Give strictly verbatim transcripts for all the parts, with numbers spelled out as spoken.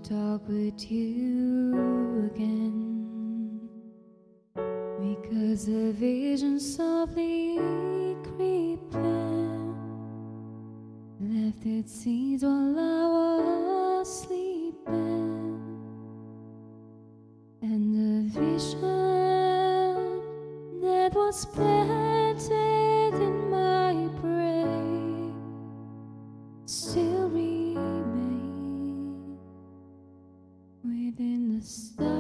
talk with you again, because the vision softly creeping left its seeds while I was sleeping, and the vision that was planted in my brain still remains within the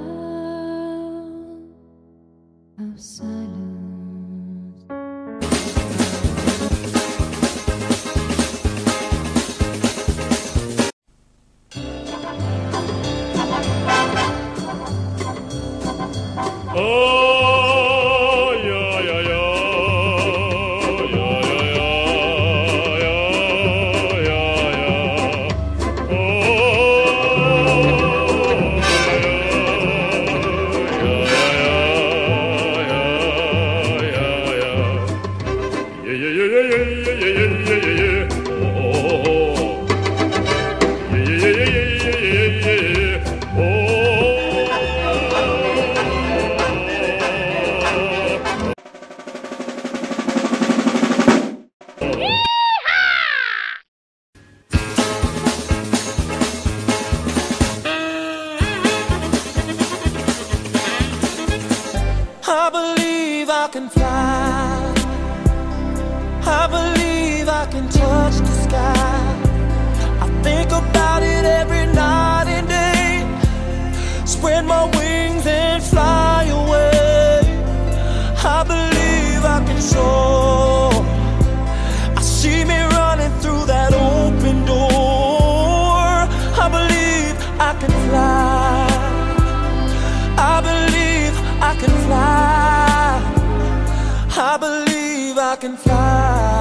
sound of silence. Oh, yeah, yeah, yeah, yeah, yeah, yeah, yeah, yeah. Oh, yeah, yeah, yeah, yeah, yeah, yeah, yeah, yeah, yeah, yeah, yeah, yeah, yeah. Oh, yeah, yeah, yeah, yeah, yeah, yeah, yeah, yeah. Oh. I believe I can fly. I believe I can touch the sky. I think about it every night and day. Spread my wings and fly away. I believe I can soar. I see me running through that open door. I believe I can fly. I believe I can fly. I believe I can fly.